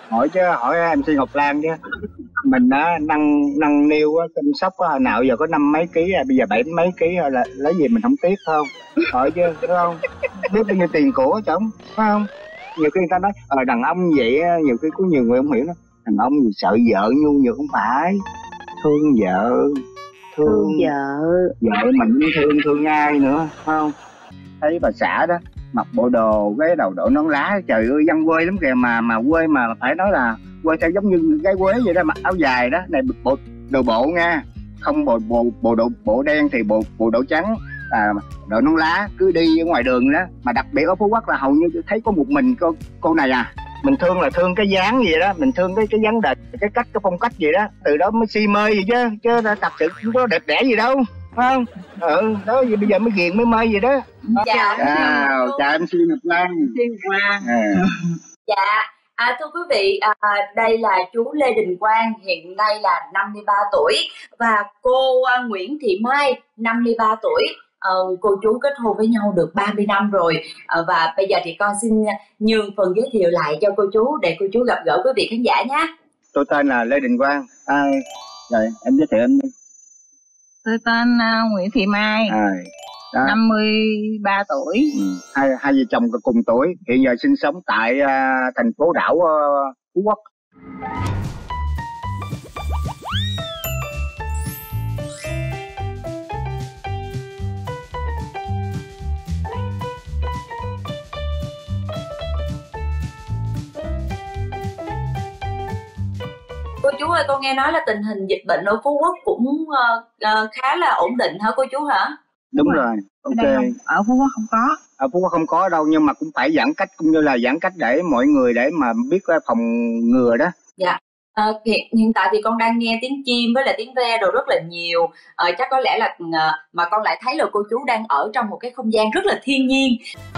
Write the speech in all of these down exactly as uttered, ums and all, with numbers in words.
Hỏi chứ, hỏi em xê Ngọc Lan chứ. Mình á năng năng niêu á, chăm sóc á, nào giờ có năm mấy ký à, bây giờ bảy mấy ký rồi, là lấy gì mình không tiếc phải không? Hỏi chứ, phải không? Biết bao nhiêu tiền của chồng, phải không? Nhiều khi người ta nói ờ đàn ông vậy á, nhiều khi có nhiều người không hiểu nó, đàn ông gì sợ vợ nhu nhược, không phải, thương vợ, thương, thương vợ, vợ mình thương thương ai nữa, phải không? Thấy bà xã đó mặc bộ đồ cái đầu đội nón lá, trời ơi văn quê lắm kìa, mà mà quê mà phải nói là quê theo giống như gái quế vậy đó, mặc áo dài đó này, bộ đồ bộ nha, không bộ bộ bộ đồ bộ đen thì bộ bộ đồ trắng, à, đội nón lá cứ đi ở ngoài đường đó. Mà đặc biệt ở Phú Quốc là hầu như thấy có một mình cô cô này à. Mình thương là thương cái dáng gì đó, mình thương cái cái dáng đẹp, cái cách, cái phong cách gì đó, từ đó mới si mê gì chứ chứ thật sự không có đẹp đẽ gì đâu, phải không? Ừ đó, bây giờ mới ghiền mới mê gì đó. Dạ, chào chào em xê Ngọc Lan. Lan. Dạ, à, thưa quý vị, à, đây là chú Lê Đình Quang, hiện nay là năm mươi ba tuổi, và cô à, Nguyễn Thị Mai, năm mươi ba tuổi. À, cô chú kết hôn với nhau được ba mươi năm rồi, à, và bây giờ thì con xin nhường phần giới thiệu lại cho cô chú để cô chú gặp gỡ quý vị khán giả nhé. Tôi tên là Lê Đình Quang. À, rồi em giới thiệu em đi. Tôi tên uh, Nguyễn Thị Mai, à, năm mươi ba tuổi. Ừ. Hai, hai vợ chồng cùng tuổi, hiện giờ sinh sống tại uh, thành phố đảo uh, Phú Quốc. Cô chú ơi, con nghe nói là tình hình dịch bệnh ở Phú Quốc cũng uh, uh, khá là ổn định hả cô chú hả? Đúng rồi, ok. Không, ở Phú Quốc không có. Ở Phú Quốc không có đâu, nhưng mà cũng phải giãn cách, cũng như là giãn cách để mọi người để mà biết phòng ngừa đó. Dạ. À, hiện, hiện tại thì con đang nghe tiếng chim với là tiếng ve đồ rất là nhiều. À, chắc có lẽ là uh, mà con lại thấy là cô chú đang ở trong một cái không gian rất là thiên nhiên.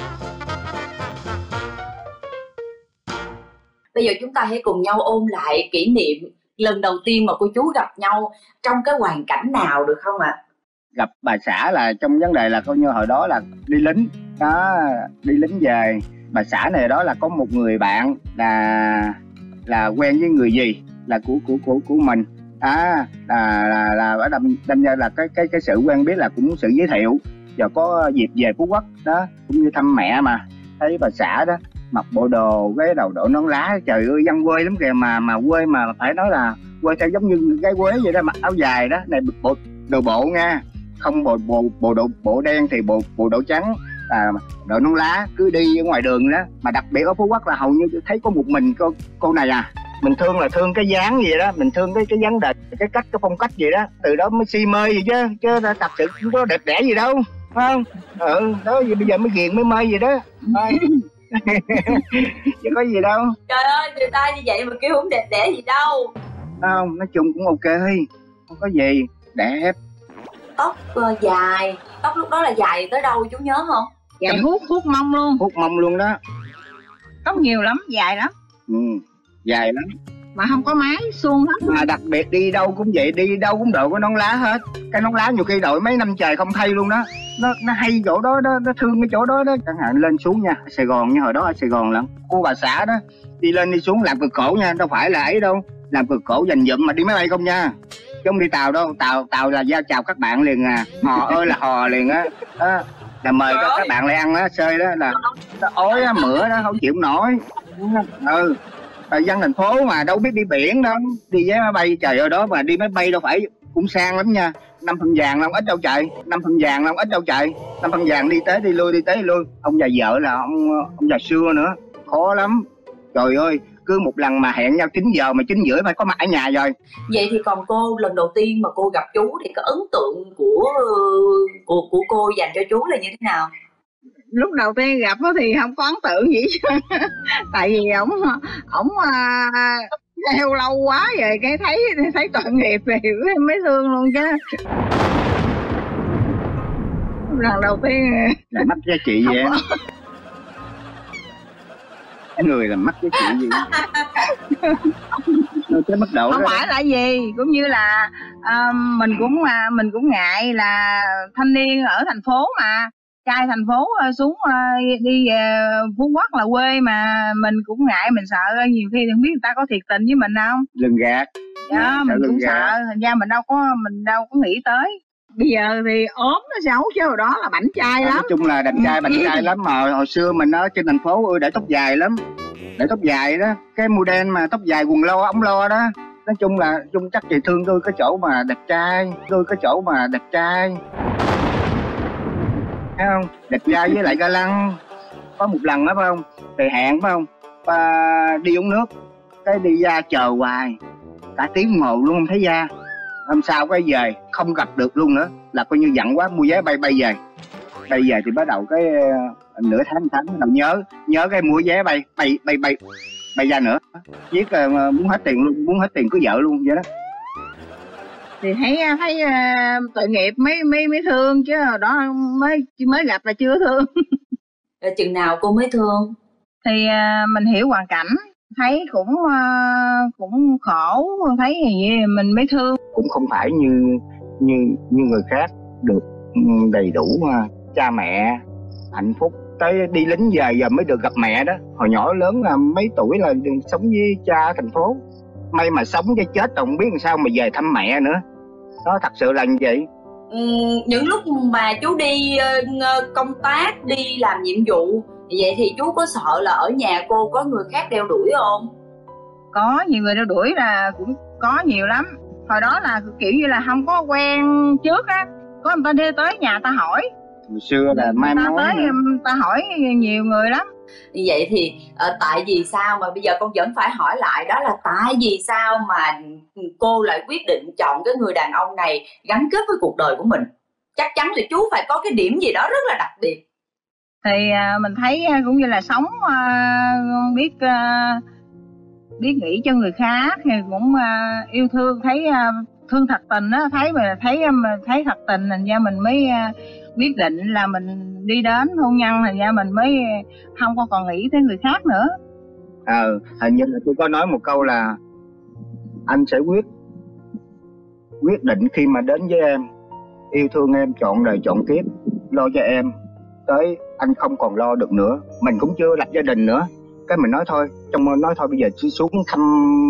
Bây giờ chúng ta hãy cùng nhau ôn lại kỷ niệm lần đầu tiên mà cô chú gặp nhau trong cái hoàn cảnh nào được không ạ? À? Gặp bà xã là trong vấn đề là coi như hồi đó là đi lính đó, đi lính về. Bà xã này đó là có một người bạn là là quen với người gì là của của của của mình à, là là là ở đâm đâm ra là cái cái cái sự quen biết là cũng sự giới thiệu. Giờ có dịp về Phú Quốc đó, cũng như thăm mẹ mà thấy bà xã đó mặc bộ đồ cái đầu đội nón lá, trời ơi văn quê lắm kìa, mà mà quê mà phải nói là quê theo giống như gái quế vậy đó, mặc áo dài đó này, bộ đồ bộ nha, không bộ bộ bộ đồ bộ đen thì bộ bộ đồ trắng, à, đội nón lá cứ đi ở ngoài đường đó. Mà đặc biệt ở Phú Quốc là hầu như thấy có một mình cô cô này à. Mình thương là thương cái dáng gì đó, mình thương cái cái dáng đẹp, cái cách, cái phong cách gì đó, từ đó mới si mê gì chứ chứ thật sự không có đẹp đẽ gì đâu, phải không? Ừ đó, bây giờ mới ghiền mới mê gì đó. Chứ có gì đâu. Trời ơi, người ta như vậy mà kêu không đẹp đẽ gì đâu. Không, nói chung cũng ok, không có gì, đẹp. Tóc uh, dài, tóc lúc đó là dài tới đâu chú nhớ không? Dài hút, hút mông luôn. Hút mông luôn đó. Tóc nhiều lắm, dài lắm. Ừ, dài lắm. Mà không có mái, suông hết. Mà đặc biệt đi đâu cũng vậy, đi đâu cũng đội cái nón lá hết. Cái nón lá nhiều khi đội mấy năm trời không thay luôn đó. Nó nó hay chỗ đó, đó nó thương cái chỗ đó đó. Chẳng hạn lên xuống nha, Sài Gòn nha, hồi đó ở Sài Gòn lận. Cô bà xã đó, đi lên đi xuống làm cực khổ nha, đâu phải là ấy đâu. Làm cực khổ dành dụm mà đi máy bay không nha. Chứ không đi tàu đâu, tàu tàu là giao chào các bạn liền à. Hò ơi là hò liền á. Đó, là mời các, các bạn lại ăn á, xơi đó là nó ói á, mửa đó, không chịu nổi. Ừ. Dân thành phố mà đâu biết đi biển đâu, đi với máy bay, trời ơi đó mà đi máy bay đâu phải cũng sang lắm nha. Năm phần vàng long ít đâu chạy, năm phần vàng long ít đâu chạy, năm phần vàng đi tới đi lui đi tới đi lui. Ông già vợ là ông ông già xưa nữa, khó lắm. Trời ơi, cứ một lần mà hẹn nhau chín giờ mà chín rưỡi phải có mặt ở nhà rồi. Vậy thì còn cô, lần đầu tiên mà cô gặp chú thì cái ấn tượng của của của cô dành cho chú là như thế nào? Lúc đầu tiên gặp thì không có ấn tượng gì chứ. Tại vì ổng ổng theo lâu quá rồi, cái thấy thấy tội nghiệp thì mới thương luôn chứ. Lần đầu tiên là mắc giá trị vậy em. Cái người là mắc giá trị gì? Cái mức độ không đó phải là gì, cũng như là uh, mình cũng uh, mình cũng ngại là thanh niên ở thành phố mà trai thành phố xuống đi về Phú Quốc là quê mà mình cũng ngại, mình sợ nhiều khi không biết người ta có thiệt tình với mình không, lường gạt. Dạ, mình cũng sợ, thành ra mình đâu có mình đâu có nghĩ tới. Bây giờ thì ốm nó xấu chứ hồi đó là bảnh trai lắm. Nói chung là đẹp trai bảnh trai lắm, mà hồi xưa mình ở trên thành phố ưa để tóc dài lắm, để tóc dài đó, cái model mà tóc dài quần lo ống lo đó. Nói chung là chung chắc chị thương tôi cái chỗ mà đẹp trai, tôi cái chỗ mà đẹp trai, thấy không? Đẹp trai với lại ga lăng. Có một lần đó phải không, thì hẹn phải không, à, đi uống nước, cái đi ra chờ hoài cả tiếng đồng hồ luôn không thấy ra. Hôm sau cái về không gặp được luôn nữa, là coi như giận quá mua vé bay bay về. Bay về thì bắt đầu cái uh, nửa tháng tháng bắt đầu nhớ nhớ cái mua vé bay bay bay bay bay ra nữa, viết uh, muốn hết tiền luôn, muốn hết tiền cưới vợ luôn vậy đó. Thì thấy thấy uh, tội nghiệp mấy mấy mấy thương chứ hồi đó mới mới gặp là chưa thương. Rồi chừng nào cô mới thương? Thì uh, mình hiểu hoàn cảnh, thấy cũng uh, cũng khổ, thấy gì mình mới thương. Cũng không phải như như như người khác được đầy đủ mà cha mẹ hạnh phúc, tới đi lính về giờ mới được gặp mẹ đó. Hồi nhỏ lớn là mấy tuổi là sống với cha ở thành phố, may mà sống cho chết rồi không biết làm sao mà về thăm mẹ nữa. Đó, thật sự là như vậy. Ừ, những lúc mà chú đi uh, công tác, đi làm nhiệm vụ, vậy thì chú có sợ là ở nhà cô có người khác đeo đuổi không? Có, nhiều người đeo đuổi là cũng có nhiều lắm. Hồi đó là kiểu như là không có quen trước á, có người ta đi tới nhà ta hỏi. Hồi xưa là mai ta mối tới ta hỏi nhiều người lắm. Vậy thì uh, tại vì sao mà bây giờ con vẫn phải hỏi lại, đó là tại vì sao mà cô lại quyết định chọn cái người đàn ông này gắn kết với cuộc đời của mình? Chắc chắn là chú phải có cái điểm gì đó rất là đặc biệt. Thì uh, mình thấy uh, cũng như là sống uh, biết uh, biết nghĩ cho người khác, thì cũng uh, yêu thương, thấy uh, thương thật tình á, thấy mà thấy um, thấy thật tình, thành ra mình mới uh, quyết định là mình đi đến hôn nhân, thành ra mình mới không có còn nghĩ tới người khác nữa. Ờ, hình như là tôi có nói một câu là anh sẽ quyết quyết định khi mà đến với em, yêu thương em trọn đời trọn kiếp, lo cho em tới anh không còn lo được nữa. Mình cũng chưa lập gia đình nữa, cái mình nói thôi, trong nói thôi bây giờ xuống thăm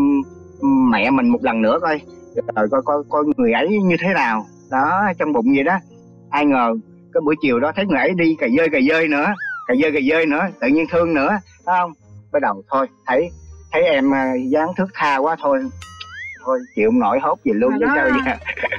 mẹ mình một lần nữa coi, rồi coi coi coi người ấy như thế nào đó, trong bụng vậy đó. Ai ngờ cái buổi chiều đó thấy người ấy đi cà dơi cà dơi nữa, cà dơi cà dơi nữa, tự nhiên thương nữa, phải không? Bắt đầu thôi thấy thấy em dáng thước tha quá, thôi thôi chịu không nổi, hốt gì luôn với sao vậy.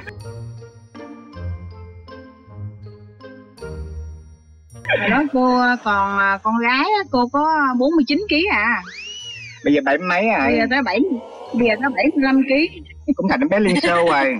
Hồi đó cô còn con gái cô có bốn mươi chín ký à, bây giờ bảy mấy à? Bây giờ tới bảy, bây giờ tới bảy mươi lăm ký, cũng thành bé Liên Xô rồi.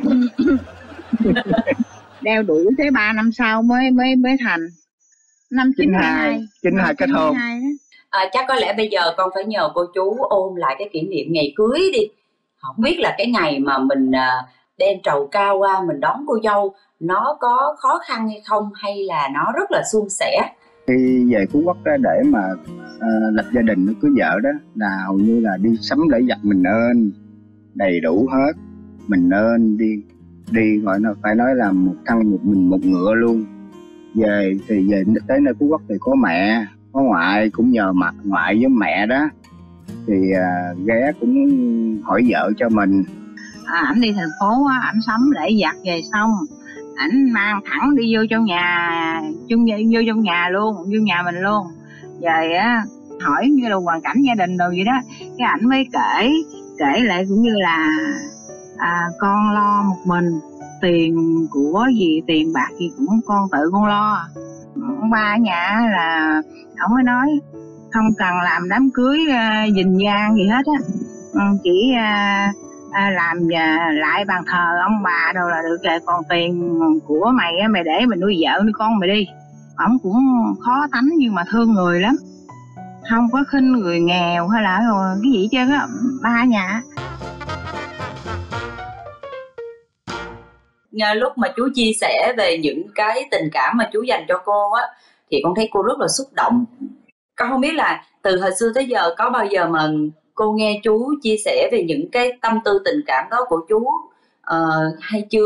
Đeo đuổi tới ba năm sau mới mới mới thành. Năm chín hai chín hai kết hôn. À, chắc có lẽ bây giờ con phải nhờ cô chú ôn lại cái kỷ niệm ngày cưới đi. Không biết là cái ngày mà mình đem trầu cao qua mình đón cô dâu, nó có khó khăn hay không, hay là nó rất là suôn sẻ? Khi về Phú Quốc đó để mà à, lập gia đình cưới vợ đó là hầu như là đi sắm lễ vật mình nên đầy đủ hết, mình nên đi đi gọi là phải nói là một thân một mình một ngựa luôn. Về thì về tới nơi Phú Quốc thì có mẹ có ngoại, cũng nhờ mặt ngoại với mẹ đó thì à, ghé cũng hỏi vợ cho mình. À, ảnh đi thành phố á, ảnh sắm lễ vật về xong ảnh mang thẳng đi vô trong nhà, chung vô trong nhà luôn, vô nhà mình luôn. Về á hỏi như là hoàn cảnh gia đình đồ vậy đó, cái ảnh mới kể kể lại cũng như là à, con lo một mình, tiền của gì tiền bạc gì cũng con tự con lo. Ông ba ở nhà là ông mới nói không cần làm đám cưới uh, dình dang gì hết á, chỉ uh, À, làm à, lại bàn thờ ông bà đâu là được rồi, còn tiền của mày á, mày để mình nuôi vợ nuôi con mày đi. Ông cũng khó tánh nhưng mà thương người lắm, không có khinh người nghèo hay là rồi cái gì chứ á, ba nhà. Nhờ lúc mà chú chia sẻ về những cái tình cảm mà chú dành cho cô á, thì con thấy cô rất là xúc động. Con không biết là từ hồi xưa tới giờ có bao giờ mà cô nghe chú chia sẻ về những cái tâm tư tình cảm đó của chú uh, hay chưa?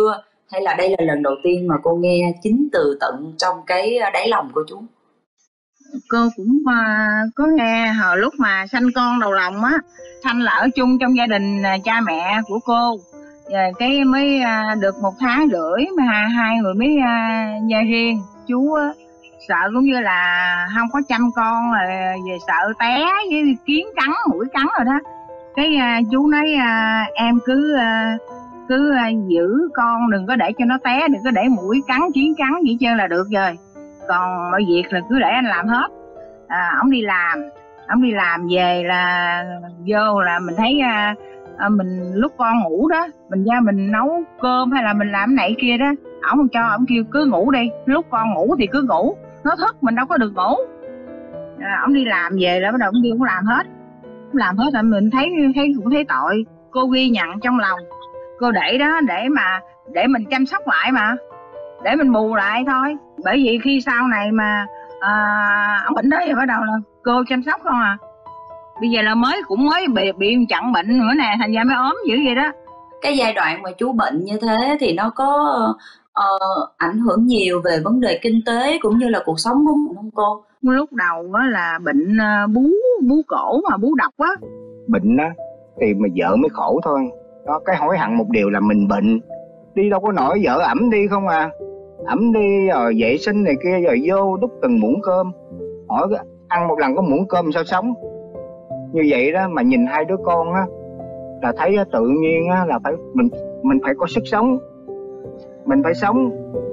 hay là đây là lần đầu tiên mà cô nghe chính từ tận trong cái đáy lòng của chú? Cô cũng uh, có nghe hồi lúc mà sanh con đầu lòng á, sanh là ở chung trong gia đình uh, cha mẹ của cô, rồi cái mới uh, được một tháng rưỡi mà hai, hai người mới uh, ra riêng. Chú uh, sợ cũng như là không có chăm con, rồi về sợ té với kiến cắn, mũi cắn rồi đó. Cái uh, chú nói uh, em cứ uh, cứ uh, giữ con, đừng có để cho nó té, đừng có để mũi cắn, kiến cắn gì trơn là được rồi. Còn mọi việc là cứ để anh làm hết. À, ông đi làm, ông đi làm về là vô là mình thấy à, à, mình lúc con ngủ đó, mình ra mình nấu cơm hay là mình làm cái này kia đó, ổng cho ổng kêu cứ ngủ đi, lúc con ngủ thì cứ ngủ, nó thức mình đâu có được ngủ. À, ổng đi làm về là bắt đầu ông kêu cũng làm hết, làm hết là mình thấy thấy cũng thấy tội. Cô ghi nhận trong lòng, cô để đó để mà để mình chăm sóc lại mà, để mình bù lại thôi. Bởi vì khi sau này mà à, ông bệnh đó thì bắt đầu là cô chăm sóc không à. Bây giờ là mới cũng mới bị bị chặn bệnh nữa nè, thành ra mới ốm dữ vậy đó. Cái giai đoạn mà chú bệnh như thế thì nó có uh, ảnh hưởng nhiều về vấn đề kinh tế cũng như là cuộc sống của mình không cô? Lúc đầu đó là bệnh uh, bú bú cổ mà bú độc á. Bệnh á thì mà vợ mới khổ thôi. Đó, cái hối hận một điều là mình bệnh, đi đâu có nổi, vợ ẵm đi không à. Ẩm đi rồi vệ sinh này kia, rồi vô đút từng muỗng cơm, hỏi ăn một lần có muỗng cơm sao sống. Như vậy đó mà nhìn hai đứa con á là thấy tự nhiên á là phải mình mình phải có sức sống, mình phải sống.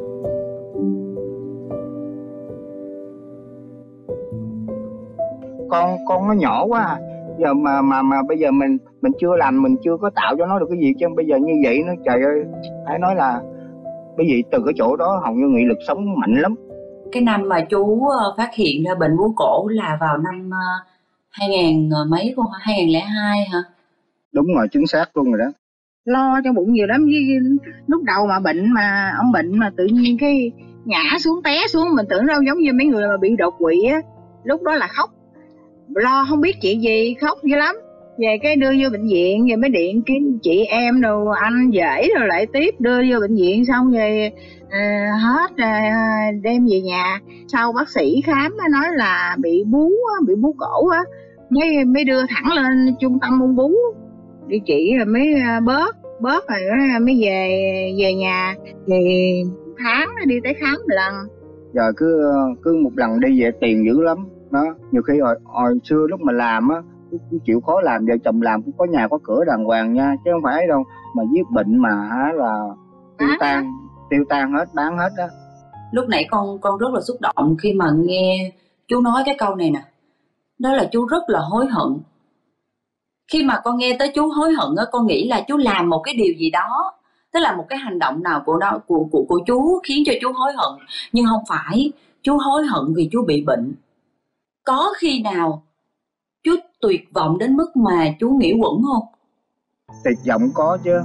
Con con nó nhỏ quá à. Giờ mà mà mà bây giờ mình mình chưa làm, mình chưa có tạo cho nó được cái gì chứ. Bây giờ như vậy nó trời ơi, phải nói là bởi vì từ cái chỗ đó hầu như nghị lực sống mạnh lắm. Cái năm mà chú phát hiện ra bệnh bú cổ là vào năm hai nghìn mấy cô hả? hai nghìn lẻ hai hả? Đúng rồi, chính xác luôn rồi đó. Lo cho bụng nhiều lắm. Với lúc đầu mà bệnh mà ông bệnh mà tự nhiên cái ngã xuống té xuống, mình tưởng đâu giống như mấy người mà bị đột quỵ á. Lúc đó là khóc, lo không biết chuyện gì, khóc dữ lắm. Về cái đưa vô bệnh viện, rồi mới điện kiếm chị em đồ anh dễ rồi lại tiếp đưa vô bệnh viện, xong rồi à, hết à, đem về nhà. Sau bác sĩ khám nói là bị bú bị bú cổ á, mới mới đưa thẳng lên trung tâm ung bú đi trị, rồi mới bớt bớt rồi mới về về nhà. Thì tháng đi tới khám một lần. Giờ cứ cứ một lần đi về tiền dữ lắm đó. Nhiều khi hồi, hồi xưa lúc mà làm á cũng chịu khó làm, vợ chồng làm cũng có nhà có cửa đàng hoàng nha, chứ không phải đâu mà giết bệnh mà là tiêu tan tiêu tan hết, bán hết đó. Lúc nãy con con rất là xúc động khi mà nghe chú nói cái câu này nè, đó là chú rất là hối hận. Khi mà con nghe tới chú hối hận á, con nghĩ là chú làm một cái điều gì đó, tức là một cái hành động nào của đó của của của chú khiến cho chú hối hận, nhưng không phải. Chú hối hận vì chú bị bệnh. Có khi nào chú tuyệt vọng đến mức mà chú nghĩ quẩn không? Tuyệt vọng có chứ.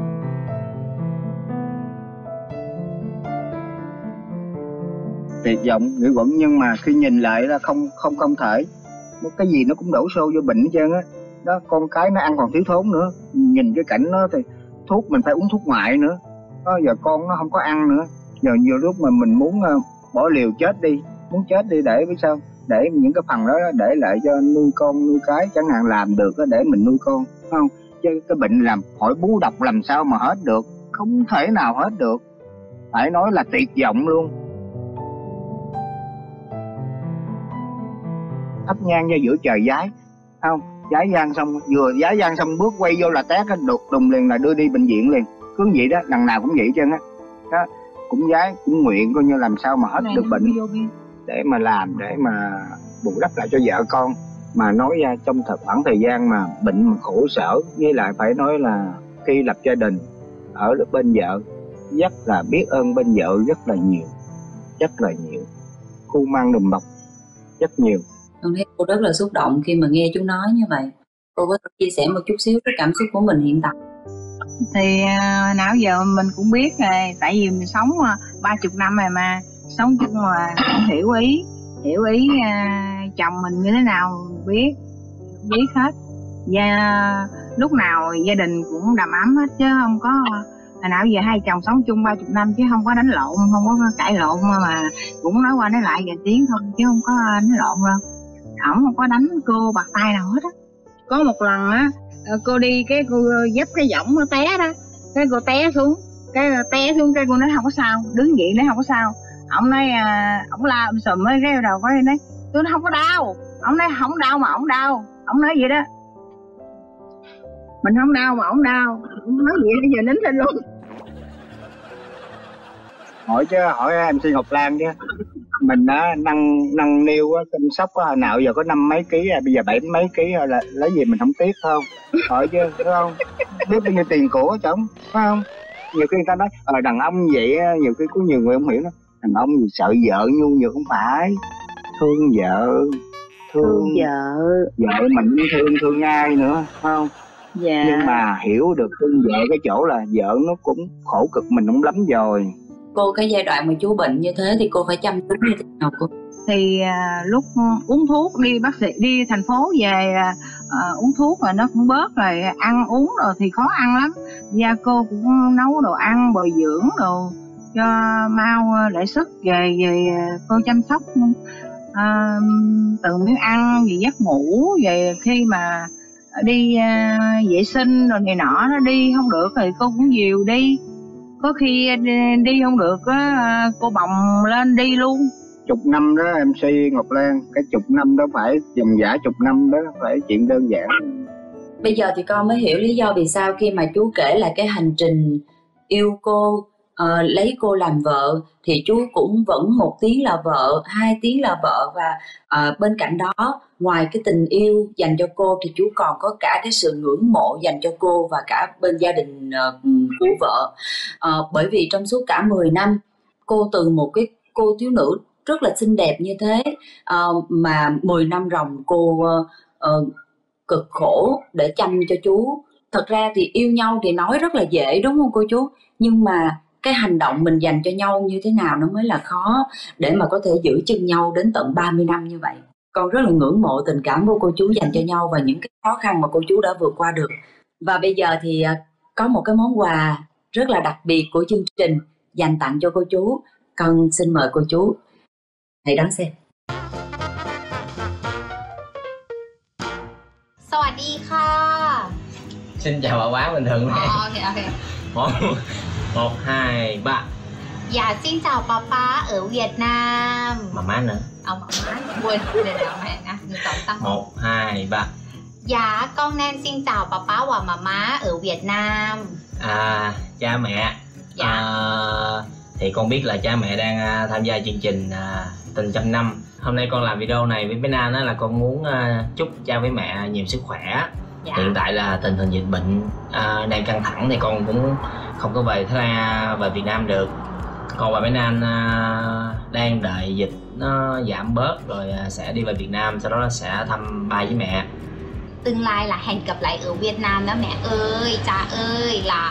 Tuyệt vọng, nghĩ quẩn, nhưng mà khi nhìn lại là không không không thể. Cái gì nó cũng đổ xô vô bệnh hết trơn á. Đó, con cái nó ăn còn thiếu thốn nữa. Nhìn cái cảnh nó thì thuốc mình phải uống thuốc ngoại nữa. Đó, giờ con nó không có ăn nữa. Giờ nhiều lúc mà mình muốn uh, bỏ liều chết đi, muốn chết đi để biết sao, để những cái phần đó để lại cho nuôi con nuôi cái chẳng hạn, làm được để mình nuôi con, không? Chứ cái bệnh làm hỏi bú độc làm sao mà hết được, không thể nào hết được, phải nói là tuyệt vọng luôn. Thắp nhang ra giữa trời giái, không? Giái giang xong, vừa giái giang xong bước quay vô là té cái đục đùng liền là đưa đi bệnh viện liền, cứ vậy đó, lần nào cũng vậy trơn á. Đó, cũng giái cũng nguyện coi như làm sao mà hết được bệnh để mà làm, để mà bù đắp lại cho vợ con. Mà nói ra trong thời khoảng thời gian mà bệnh mà khổ sở, với lại phải nói là khi lập gia đình ở bên vợ, rất là biết ơn bên vợ rất là nhiều, rất là nhiều, khu mang đùm bọc rất nhiều. Con thấy cô rất là xúc động khi mà nghe chú nói như vậy. Cô có thể chia sẻ một chút xíu cái cảm xúc của mình hiện tại? Thì uh, nào giờ mình cũng biết rồi, tại vì mình sống ba chục năm rồi mà, sống chung mà cũng hiểu ý hiểu ý uh, chồng mình như thế nào biết biết hết. Và lúc nào gia đình cũng đầm ấm hết, chứ không có hồi nào giờ hai chồng sống chung ba chục năm chứ không có đánh lộn, không có cãi lộn, mà cũng nói qua nói lại vài tiếng thôi chứ không có đánh lộn đâu. Ổng không có đánh cô bạc tay nào hết á. Có một lần á, cô đi cái cô dấp cái võng nó té đó, cái cô té xuống, cái té xuống cái cô nói không có sao, đứng dậy nói không có sao. Ổng nói à, ổng la ổng sùm mới cái đầu có nói tôi nó không có đau. Ổng nói không đau mà ổng đau. Ổng nói vậy đó, mình không đau mà ổng đau. Ổng nói vậy bây giờ nín lên luôn. Hỏi chứ hỏi em xê Ngọc Lan chứ mình á năng năng niêu á chăm sóc á, hồi nào giờ có năm mấy ký à, bây giờ bảy mấy ký rồi, là lấy gì mình không tiếc không? Hỏi chứ phải không? Biết bao nhiêu tiền của chồng phải không? Nhiều khi người ta nói ờ đàn ông vậy á, nhiều khi có nhiều người không hiểu đó, đàn ông gì sợ vợ nhu nhược, không phải, thương vợ, thương, thương vợ vợ mình cũng thương thương ai nữa phải không? Dạ. Nhưng mà hiểu được thương vợ cái chỗ là vợ nó cũng khổ cực mình cũng lắm rồi. Cô cái giai đoạn mà chú bệnh như thế thì cô phải chăm chút như thế nào cô? Thì à, lúc uống thuốc đi bác sĩ đi thành phố về à, uống thuốc rồi nó cũng bớt rồi, ăn uống rồi thì khó ăn lắm. Gia cô cũng nấu đồ ăn bồi dưỡng đồ cho mau lại sức, về về cô chăm sóc à, từ miếng ăn về giấc ngủ, về khi mà đi à, vệ sinh rồi này nọ nó đi không được thì cô cũng dìu đi. Có khi đi không được á, cô bồng lên đi luôn. Chục năm đó em xê Ngọc Lan, cái chục năm đó phải dòng dã chục năm đó phải chuyện đơn giản. Bây giờ thì con mới hiểu lý do vì sao khi mà chú kể lại cái hành trình yêu cô, uh, lấy cô làm vợ thì chú cũng vẫn một tiếng là vợ, hai tiếng là vợ, và uh, bên cạnh đó ngoài cái tình yêu dành cho cô thì chú còn có cả cái sự ngưỡng mộ dành cho cô và cả bên gia đình uh, của vợ. Uh, bởi vì trong suốt cả mười năm cô từ một cái cô thiếu nữ rất là xinh đẹp như thế uh, mà mười năm ròng cô uh, uh, cực khổ để chăm cho chú. Thật ra thì yêu nhau thì nói rất là dễ đúng không cô chú, nhưng mà cái hành động mình dành cho nhau như thế nào nó mới là khó để mà có thể giữ chân nhau đến tận ba mươi năm như vậy. Con rất là ngưỡng mộ tình cảm của cô chú dành cho nhau và những cái khó khăn mà cô chú đã vượt qua được. Và bây giờ thì có một cái món quà rất là đặc biệt của chương trình dành tặng cho cô chú. Con xin mời cô chú hãy đón xem. สวัสดีค่ะ Xin chào bà bán bình thường nè. Ờ, ok ok. Một, một, hai, ba. Dạ xin chào bà ba ở Việt Nam. Mà má nữa. Ông má quên để để mẹ nè, người tổng tăng. Một, hai, ba. Dạ con Nan xin chào bà ba và mama ở Việt Nam. À, cha mẹ. Dạ. À, thì con biết là cha mẹ đang tham gia chương trình à, Tình Trăm Năm. Hôm nay con làm video này với bé Nan đó là con muốn à, chúc cha với mẹ nhiều sức khỏe. Dạ. Hiện tại là tình hình dịch bệnh à, đang căng thẳng thì con cũng không có về Thái Lan, về Việt Nam được. Con và bé Nan à, đang đợi dịch nó giảm bớt rồi à, sẽ đi về Việt Nam, sau đó là sẽ thăm ba với mẹ. Tương lai là hẹn gặp lại ở Việt Nam đó mẹ ơi, cha ơi, là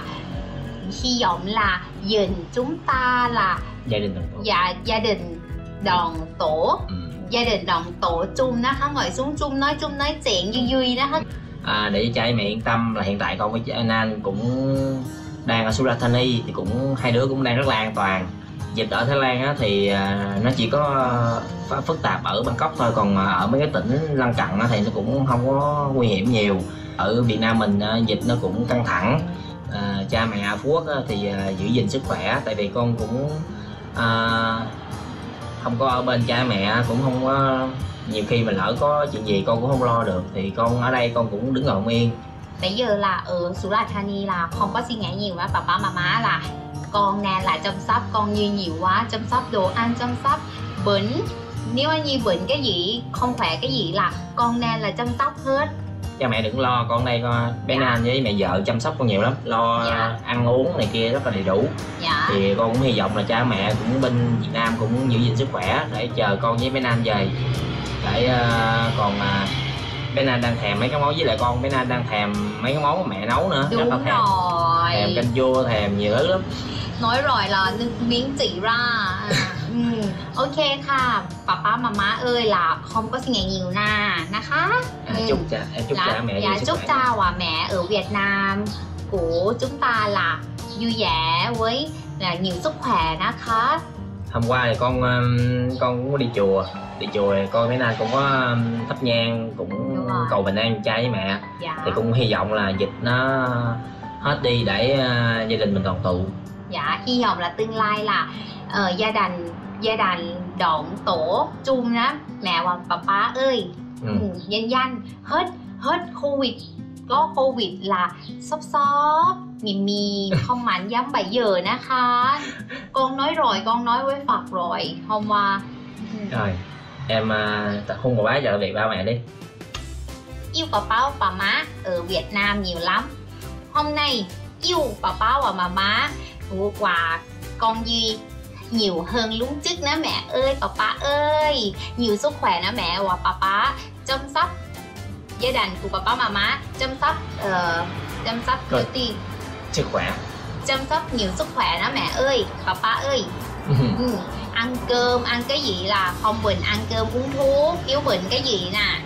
hy vọng là dần chúng ta là gia đình đồng tổ. Dạ, gia đình đoàn tổ. Ừ. Gia đình đoàn tổ chung đó, không ngồi xuống chung nói chung nói chuyện vui vui đó hết. À, để cho cha mẹ yên tâm là hiện tại con với cha Nan cũng đang ở Surat Thani thì cũng hai đứa cũng đang rất là an toàn. Dịch ở Thái Lan á, thì nó chỉ có phức tạp ở Bangkok thôi, còn ở mấy cái tỉnh lân cận á, thì nó cũng không có nguy hiểm nhiều. Ở Việt Nam mình dịch nó cũng căng thẳng. À, cha mẹ ở Phú Quốc á, thì giữ gìn sức khỏe, tại vì con cũng à, không có ở bên cha mẹ, cũng không có, nhiều khi mà lỡ có chuyện gì con cũng không lo được, thì con ở đây con cũng đứng ngồi không yên. Bây giờ là ở Surat Thani là không có suy nghĩ nhiều quá, papa mama là con Nan là chăm sóc con như nhiều quá, chăm sóc đồ ăn, chăm sóc bệnh, nếu như bệnh cái gì không khỏe cái gì là con Nan là chăm sóc hết. Cha mẹ đừng lo, con đây con bé dạ. Nan với mẹ vợ chăm sóc con nhiều lắm, lo dạ. ăn uống này kia rất là đầy đủ. Dạ. Thì con cũng hy vọng là cha mẹ cũng bên Việt Nam cũng giữ gìn sức khỏe để chờ con với bé Nan về. Để uh, còn uh, bé Nan đang thèm mấy cái món, với lại con bé Nan đang thèm mấy cái món mà mẹ nấu nữa. Đúng thèm. rồi. Thèm canh chua, thèm nhiều thứ lắm. Nói rồi là nước miếng chỉ ra. ừ. Ok ค่ะ papa mama ơi là không có suy nghĩ nhiều nè,นะคะ À, chúc cha, em chúc cha mẹ dạ, chúc cha và mẹ ở Việt Nam của chúng ta là vui vẻ với là nhiều sức khỏeนะคะ. Hôm qua thì con con cũng có đi chùa, đi chùa thì con mấy nay cũng có thắp nhang, cũng cầu bình an cha với mẹ. Dạ. Thì cũng hy vọng là dịch nó hết đi để uh, gia đình mình đoàn tụ. Dạ, hy vọng là tương lai là uh, gia đình gia đình đoàn tổ chung đó mẹ và papa ơi. Ừ. Ừ, nhanh nhanh hết hết Covid, có Covid là sốt sốt mì mì không mạnh giống bây giờนะคะ. Con nói rồi, con nói với Phật rồi hôm qua. Rồi em uh, hôn bà bá chào biệt ba mẹ đi. Yêu papa và má ở Việt Nam nhiều lắm. Hôm nay yêu papa và mama và con Duy nhiều hơn lúc trước nữa mẹ ơi. Papa ơi, nhiều sức khỏe nữa mẹ và papa chăm sóc gia đình của papa mama, chăm sóc uh, chăm sóc cơ tim, sức khỏe, chăm sóc nhiều sức khỏe đó mẹ ơi. Papa ơi. Ừ. Ăn cơm, ăn cái gì là không bệnh, ăn cơm uống thuốc, yếu bệnh cái gì nè.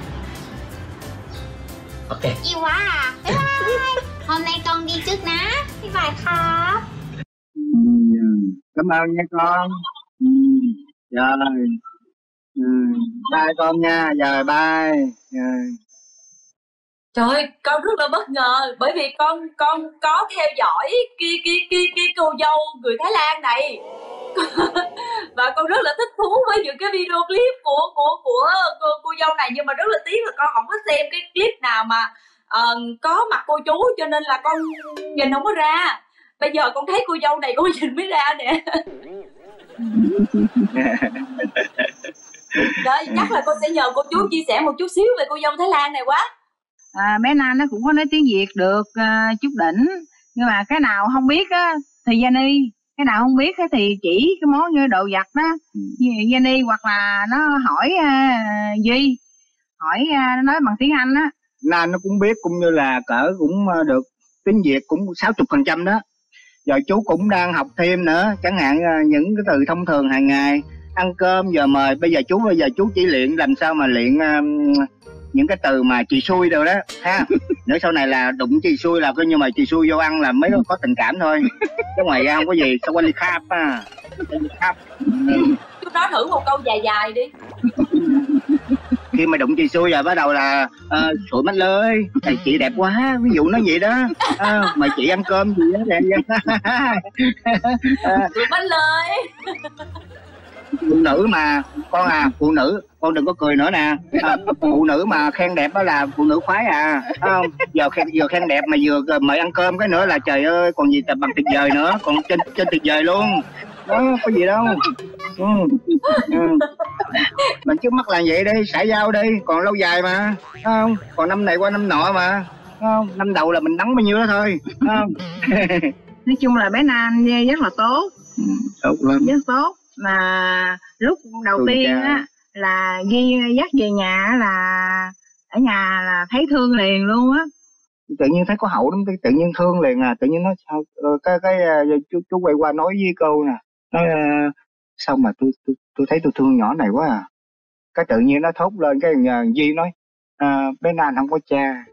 Ok. Yêu quá à. Bye bye. Hôm nay con đi trước ná. Bye byeครับ. Cảm ơn nha con. Ừ. Rồi. Ừ. Bye con nha. Rồi bye. Rồi. Trời ơi, con rất là bất ngờ bởi vì con con có theo dõi cái cái cái cái cô dâu người Thái Lan này. Và con rất là thích thú với những cái video clip của của của cô, cô dâu này, nhưng mà rất là tiếc là con không có xem cái clip nào mà uh, có mặt cô chú, cho nên là con nhìn không có ra. Bây giờ con thấy cô dâu này con nhìn mới ra nè. Đó, chắc là con sẽ nhờ cô chú chia sẻ một chút xíu về cô dâu Thái Lan này quá. À, bé Nan nó cũng có nói tiếng Việt được uh, chút đỉnh, nhưng mà cái nào không biết á thì Jenny, cái nào không biết á thì chỉ cái món như đồ vật đó Jenny, hoặc là nó hỏi uh, Duy, hỏi uh, nó nói bằng tiếng Anh á. Nan nó cũng biết, cũng như là cỡ cũng được tiếng Việt cũng sáu mươi phần trăm đó. Giờ chú cũng đang học thêm nữa, chẳng hạn những cái từ thông thường hàng ngày, ăn cơm, giờ mời. Bây giờ chú bây giờ chú chỉ luyện làm sao mà luyện um, những cái từ mà chị xui đâu đó ha. Nữa sau này là đụng chị xui là coi như mà chị xui vô ăn là mới có tình cảm thôi, chứ ngoài ra không có gì. Sao quanh khắp á, khắp. Chú nói thử một câu dài dài đi. Khi mà đụng chị xui rồi bắt đầu là uh, sụi mắt lơi, thầy chị đẹp quá, ví dụ nói vậy đó. Uh, mời chị ăn cơm gì đó đẹp vậy. Sụi mắt lơi. Phụ nữ mà con à, phụ nữ con đừng có cười nữa nè. À, phụ nữ mà khen đẹp đó là phụ nữ khoái à, không? Giờ khen vừa khen đẹp mà vừa mời ăn cơm cái nữa là trời ơi còn gì tập bằng tuyệt vời nữa, còn trên trên tuyệt vời luôn đó, có gì đâu. Ừ. Ừ. Mình trước mắt là vậy đi, xả dao đi, còn lâu dài mà, không? Còn năm này qua năm nọ mà, không? Năm đầu là mình đắng bao nhiêu đó thôi, không? Nói chung là bé Nan rất là tốt, Tốt lắm. rất tốt. Mà lúc đầu Thương tiên cha. á là Duy dắt về nhà là ở nhà là thấy thương liền luôn á. Tự nhiên thấy có hậu lắm, tự nhiên thương liền à. Tự nhiên nó sao cái cái chú chú quay qua nói với cô nè, nói sao mà tôi tôi tôi thấy tôi thương nhỏ này quá à. Cái tự nhiên nó thốt lên, cái Duy nói à, bé Nan không có cha,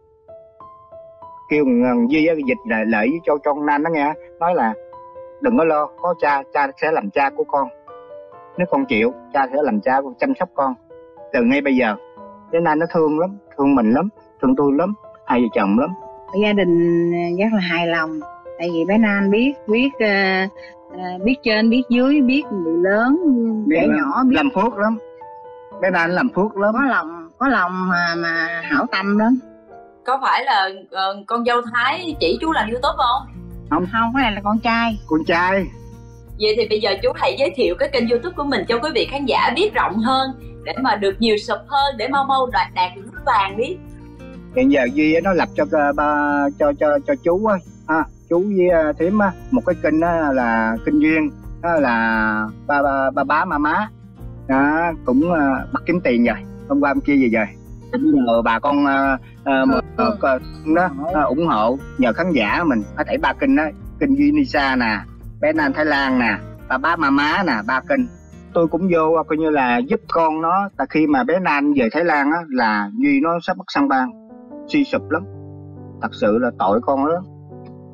kêu Duy dịch lại lợi với cho con Nan nó nghe, nói là đừng có lo, có cha, cha sẽ làm cha của con. Nếu con chịu, cha sẽ làm cha con, chăm sóc con từ ngay bây giờ. Bé Nan nó thương lắm, thương mình lắm, thương tôi lắm, hai vợ chồng lắm. Gia đình rất là hài lòng, tại vì bé Nan biết biết uh, uh, biết trên biết dưới, biết người lớn trẻ nhỏ, biết làm phước lắm. Bé Nan làm phước lắm, có lòng có lòng mà mà hảo tâm đó. Có phải là uh, con dâu Thái chỉ chú làm YouTube không? Không, không, cái này là con trai. Con trai. Vậy thì bây giờ chú hãy giới thiệu cái kênh YouTube của mình cho quý vị khán giả biết rộng hơn, để mà được nhiều sub hơn, để mau mau đạt đạt được nút vàng đi. Hiện giờ Duy nó lập cho ba cho cho cho chú á, ha, chú với Thím á, một cái kênh đó là kênh Duyên, đó là ba ba ba bá ma má. Đó, cũng uh, bắt kiếm tiền rồi. Hôm qua hôm kia gì rồi. Cũng nhờ bà con uh, uh, một uh, đó uh, ủng hộ, nhờ khán giả mình có thể ba kênh đó, kênh Duy Nisa nè, bé Nan Thái Lan nè, ba bá ma má nè, ba kênh. Tôi cũng vô coi như là giúp con nó, tại khi mà bé Nan về Thái Lan á là Duy nó sắp bắt sang bang, suy sụp lắm, thật sự là tội con đó.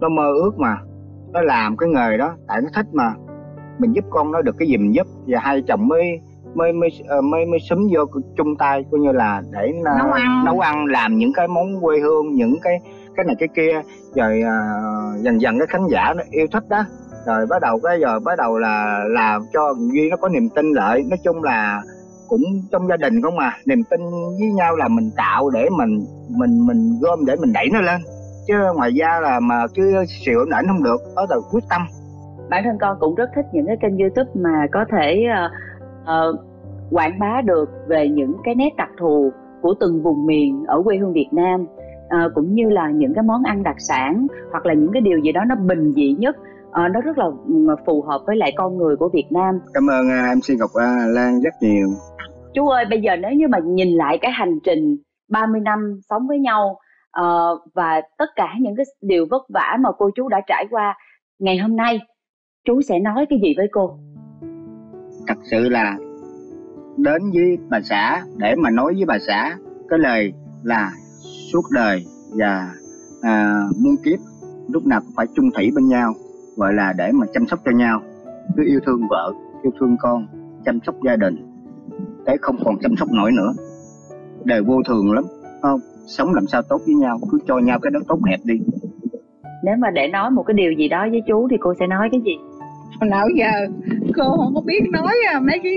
nó mơ ước mà, nó làm cái nghề đó tại nó thích mà. Mình giúp con nó được cái gì mình giúp, và hai chồng mới mới mới mới mới xúm vô chung tay coi như là để nấu ăn nấu ăn làm những cái món quê hương, những cái cái này cái kia, rồi uh, dần dần cái khán giả nó yêu thích đó, rồi bắt đầu cái giờ bắt đầu là làm cho Duy nó có niềm tin lại. Nói chung là cũng trong gia đình không mà, niềm tin với nhau là mình tạo để mình mình mình gom để mình đẩy nó lên, chứ ngoài ra là mà chứ xỉu ảnh không được. Đó là quyết tâm. Bản thân con cũng rất thích những cái kênh YouTube mà có thể uh, uh, quảng bá được về những cái nét đặc thù của từng vùng miền ở quê hương Việt Nam, uh, cũng như là những cái món ăn đặc sản, hoặc là những cái điều gì đó nó bình dị nhất, uh, nó rất là phù hợp với lại con người của Việt Nam. Cảm ơn uh, em xê Ngọc uh, Lan rất nhiều. Chú ơi, bây giờ nếu như mà nhìn lại cái hành trình ba mươi năm sống với nhau, uh, và tất cả những cái điều vất vả mà cô chú đã trải qua, ngày hôm nay chú sẽ nói cái gì với cô? Thật sự là đến với bà xã để mà nói với bà xã cái lời là suốt đời và à, muôn kiếp lúc nào cũng phải chung thủy bên nhau, gọi là để mà chăm sóc cho nhau, cứ yêu thương vợ, yêu thương con, chăm sóc gia đình, để không còn chăm sóc nổi nữa. Đời vô thường lắm, không? Sống làm sao tốt với nhau, cứ cho nhau cái đó tốt đẹp đi. Nếu mà để nói một cái điều gì đó với chú thì cô sẽ nói cái gì? Hồi nào giờ cô không có biết nói mấy cái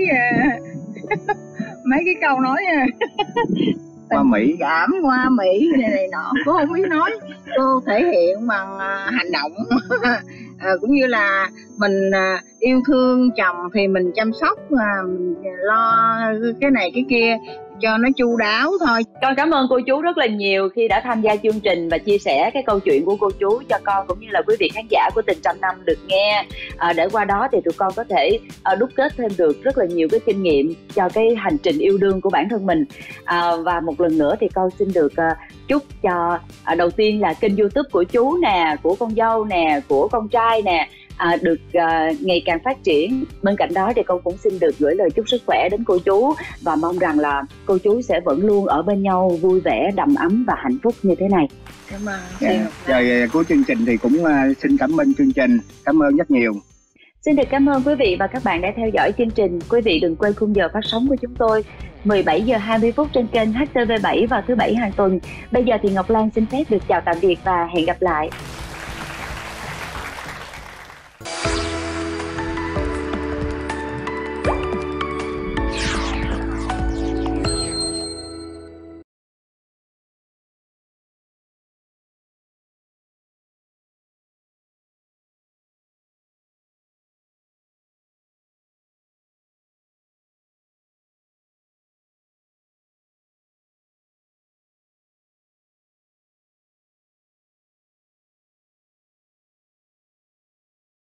mấy cái câu nói qua Mỹ, cảm qua Mỹ này, này nọ, cô không biết nói. Cô thể hiện bằng hành động. À, cũng như là mình à, yêu thương chồng thì mình chăm sóc, à, mình lo cái này cái kia cho nó chu đáo thôi. Con cảm ơn cô chú rất là nhiều khi đã tham gia chương trình và chia sẻ cái câu chuyện của cô chú cho con cũng như là quý vị khán giả của Tình Trăm Năm được nghe, à, để qua đó thì tụi con có thể à, đúc kết thêm được rất là nhiều cái kinh nghiệm cho cái hành trình yêu đương của bản thân mình. À, và một lần nữa thì con xin được à, chúc cho à, đầu tiên là kênh YouTube của chú nè, của con dâu nè, của con trai nè, À, được à, ngày càng phát triển. Bên cạnh đó thì con cũng xin được gửi lời chúc sức khỏe đến cô chú và mong rằng là cô chú sẽ vẫn luôn ở bên nhau vui vẻ, đầm ấm và hạnh phúc như thế này. Cảm ơn. Yeah. Rồi cuối chương trình thì cũng uh, xin cảm ơn chương trình, cảm ơn rất nhiều. Xin được cảm ơn quý vị và các bạn đã theo dõi chương trình. Quý vị đừng quên khung giờ phát sóng của chúng tôi mười bảy giờ hai mươi phút trên kênh H T V bảy vào thứ bảy hàng tuần. Bây giờ thì Ngọc Lan xin phép được chào tạm biệt và hẹn gặp lại.